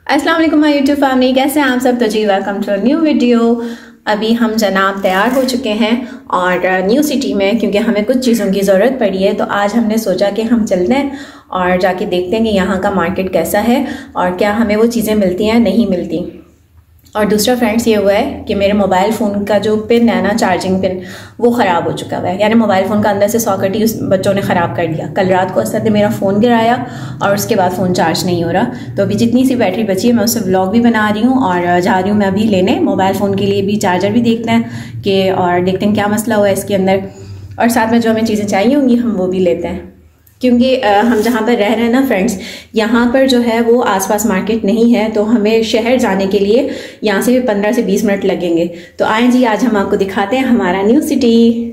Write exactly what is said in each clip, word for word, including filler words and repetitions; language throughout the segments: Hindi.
अस्सलाम वालेकुम माय यूट्यूब फैमिली, कैसे हैं आप सब। तो जी वेलकम टू न्यू वीडियो। अभी हम जनाब तैयार हो चुके हैं और न्यू सिटी में, क्योंकि हमें कुछ चीज़ों की ज़रूरत पड़ी है। तो आज हमने सोचा कि हम चलते हैं और जाके देखते हैं कि यहाँ का मार्केट कैसा है और क्या हमें वो चीज़ें मिलती हैं नहीं मिलती। और दूसरा फ्रेंड्स ये हुआ है कि मेरे मोबाइल फ़ोन का जो पिन है ना, चार्जिंग पिन, वो ख़राब हो चुका हुआ है। यानी मोबाइल फ़ोन का अंदर से सॉकेट ही उस बच्चों ने ख़राब कर दिया। कल रात को असद ने मेरा फ़ोन गिराया और उसके बाद फ़ोन चार्ज नहीं हो रहा। तो अभी जितनी सी बैटरी बची है मैं उससे व्लॉग भी बना रही हूँ और जा रही हूँ मैं अभी लेने मोबाइल फ़ोन के लिए भी चार्जर भी देखते हैं कि और देखते हैं क्या मसला हुआ है इसके अंदर, और साथ में जो हमें चीज़ें चाहिए होंगी हम वो भी लेते हैं। क्योंकि हम जहाँ पर रह रहे हैं ना फ्रेंड्स, यहाँ पर जो है वो आसपास मार्केट नहीं है, तो हमें शहर जाने के लिए यहाँ से भी पंद्रह से बीस मिनट लगेंगे। तो आए जी, आज हम आपको दिखाते हैं हमारा न्यू सिटी।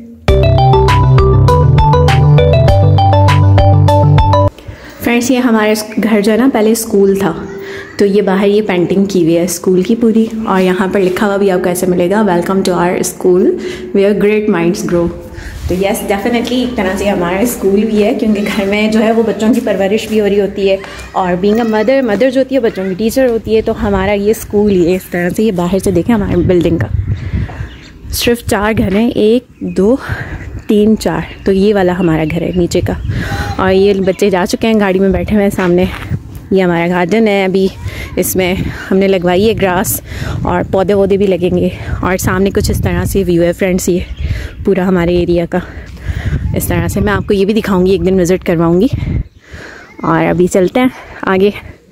फ्रेंड्स, ये हमारे घर जो है ना पहले स्कूल था, तो ये बाहर ये पेंटिंग की हुई है स्कूल की पूरी, और यहाँ पर लिखा हुआ भी आपको ऐसे मिलेगा, welcome to our school where great minds grow. तो यस, डेफिनेटली एक तरह से हमारा स्कूल भी है, क्योंकि घर में जो है वो बच्चों की परवरिश भी हो रही होती है, और बीइंग अ मदर मदर जो होती है बच्चों की टीचर होती है। तो हमारा ये स्कूल ही है इस तरह से। ये बाहर से देखें हमारे बिल्डिंग का सिर्फ चार घर हैं, एक दो तीन चार, तो ये वाला हमारा घर है नीचे का। और ये बच्चे जा चुके हैं, गाड़ी में बैठे हुए हैं सामने। ये हमारा गार्डन है, अभी इसमें हमने लगवाई है ग्रास और पौधे वौधे भी लगेंगे। और सामने कुछ इस तरह से व्यू है फ्रेंड्स, ये पूरा हमारे एरिया का इस तरह से। मैं आपको ये भी दिखाऊंगी, एक दिन विज़िट करवाऊंगी। और अभी चलते हैं आगे।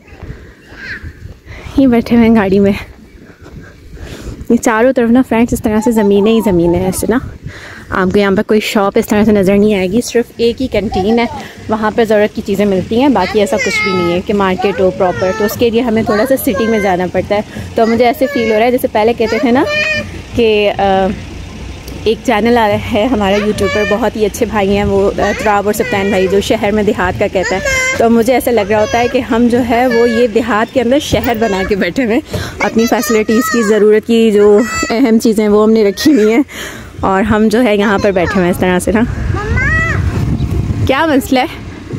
ये बैठे हुए हैं गाड़ी में। ये चारों तरफ ना फ्रेंड्स इस तरह से ज़मीनें ही ज़मीनें हैं। ऐसे ना आपको यहाँ पर कोई शॉप इस तरह से नज़र नहीं आएगी, सिर्फ एक ही कैंटीन है, वहाँ पर ज़रूरत की चीज़ें मिलती हैं, बाकी ऐसा कुछ भी नहीं है कि मार्केट हो प्रॉपर। तो उसके लिए हमें थोड़ा सा सिटी में जाना पड़ता है। तो मुझे ऐसे फील हो रहा है जैसे पहले कहते थे ना कि एक चैनल आ रहा है हमारा यूट्यूब पर, बहुत ही अच्छे भाई हैं वो, तुराब और सप्तान भाई, जो शहर में देहात का कहता है। तो मुझे ऐसा लग रहा होता है कि हम जो है वो ये देहात के अंदर शहर बना के बैठे हुए, अपनी फैसिलिटीज़ की ज़रूरत की जो अहम चीज़ें वो हमने रखी हुई हैं, और हम जो है यहाँ पर बैठे हुए हैं इस तरह से ना। क्या मसला है?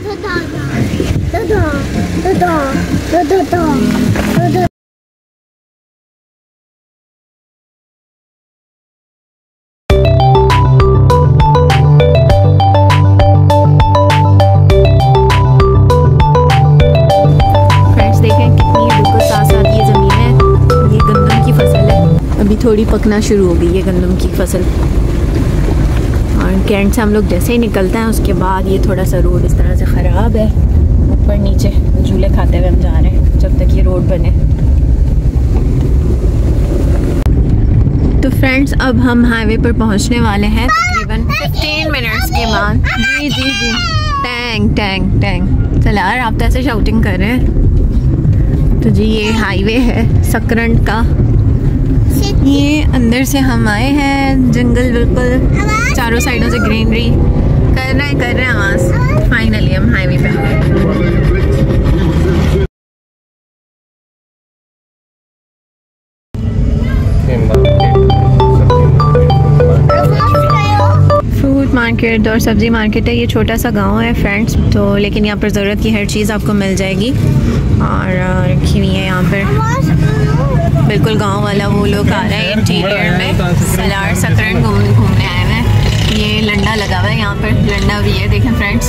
थोड़ी पकना शुरू हो गई है गंदम की फसल, और कैंट से हम लोग जैसे ही निकलते हैं उसके बाद ये थोड़ा सा रोड इस तरह से ख़राब है, ऊपर नीचे झूले खाते हुए हम जा रहे हैं जब तक ये रोड बने। तो फ्रेंड्स, अब हम हाईवे पर पहुंचने वाले हैं तकरीबन पंद्रह मिनट्स के बाद। जी जी जी, टैंग टैंग टैंग। चल यार, आप तो ऐसे शाउटिंग कर रहे हैं। तो जी ये हाईवे है सकरंड का। ये अंदर से हम आए हैं, जंगल बिल्कुल चारों साइडों से ग्रीनरी कर रहे हैं कर रहे हैं आवाज़। फाइनली हम हाईवे पे आ गए। फ्रूट मार्केट और सब्जी मार्केट है। ये छोटा सा गांव है फ्रेंड्स, तो लेकिन यहाँ पर ज़रूरत की हर चीज़ आपको मिल जाएगी और रखी हुई है यहाँ पर। बिल्कुल गांव वाला वो लोग आ रहे हैं इंटीरियर में। सलार सकरन घूमने घूमने आए हैं। ये लंडा लगा हुआ है यहाँ पर, लंडा भी है देखें फ्रेंड्स।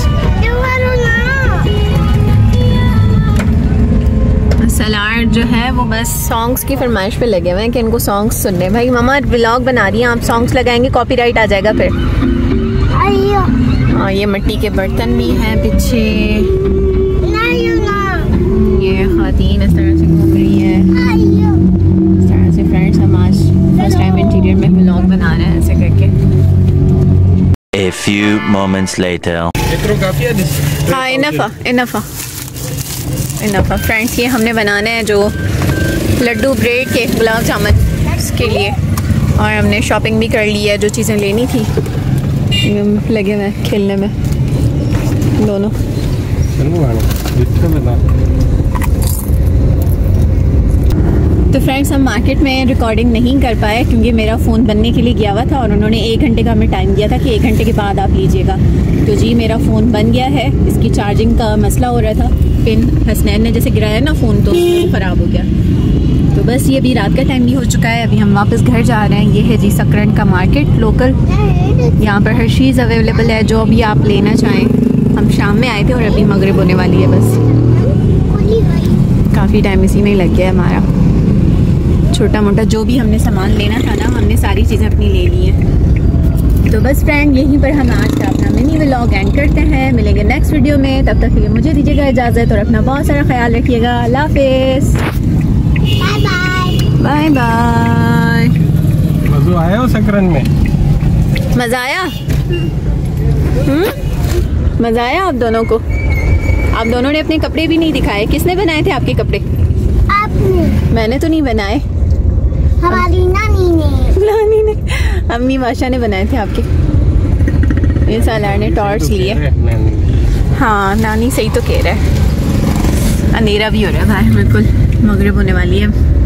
सलार जो है वो बस सॉन्ग्स की फरमाइश पे लगे हुए हैं कि इनको सॉन्ग्स सुनने। भाई मम्मा व्लॉग बना रही हैं, आप सॉन्ग्स लगाएंगे कॉपीराइट आ जाएगा फिर। हाँ, ये मिट्टी के बर्तन भी हैं पीछे। ये खातीन इस तरह से घूम रही है इस तरह से। फ्रेंड्स, हम आज फर्स्ट टाइम इंटीरियर में व्लॉग बना रहे हैं ऐसे करके। A few moments later. हाँ, इनफा इनफा इनफा फ्रेंड्स, ये हमने बनाने हैं जो लड्डू ब्रेड के गुलाब जामुन, इसके लिए। और हमने शॉपिंग भी कर ली है, जो चीज़ें लेनी थी लगे हुए खेलने में दोनों। तो फ्रेंड्स, हम मार्केट में रिकॉर्डिंग नहीं कर पाए क्योंकि मेरा फ़ोन बनने के लिए गया हुआ था और उन्होंने एक घंटे का हमें टाइम दिया था कि एक घंटे के बाद आप लीजिएगा। तो जी मेरा फ़ोन बन गया है, इसकी चार्जिंग का मसला हो रहा था पिन हसनैन ने जैसे गिराया ना फ़ोन तो वो ख़राब हो गया। तो बस ये अभी रात का टाइम भी हो चुका है, अभी हम वापस घर जा रहे हैं। ये है जी सकरन का मार्केट लोकल, यहाँ पर हर चीज़ अवेलेबल है जो भी आप लेना चाहें। हम शाम में आए थे और अभी मगरिब होने वाली है, बस काफ़ी टाइम इसी में ही लग गया है हमारा। छोटा मोटा जो भी हमने सामान लेना था ना, हमने सारी चीज़ें अपनी ले ली हैं। तो बस फ्रेंड यहीं पर हम आज का अपना मिनी व्लॉग एंड करते हैं। मिलेंगे नेक्स्ट वीडियो में, तब तक के लिए मुझे दीजिएगा इजाज़त और अपना बहुत सारा ख्याल रखिएगा। अल्लाह हाफिज़, बाय बाय बाय बाय। मज़ा आया हो सकरन में? मज़ा आया? हम्म, मज़ा आया आप दोनों को? आप दोनों ने अपने कपड़े भी नहीं दिखाए। किसने बनाए थे आपके कपड़े? आपने। मैंने तो नहीं बनाए, हमारी नानी ने। नानी ने, अम्मी माशा ने बनाए थे आपके। ये सालार ने टॉर्च लिए। हाँ नानी सही तो कह रहा है। अंधेरा भी हो रहा है बाहर, बिल्कुल मगरिब होने वाली है।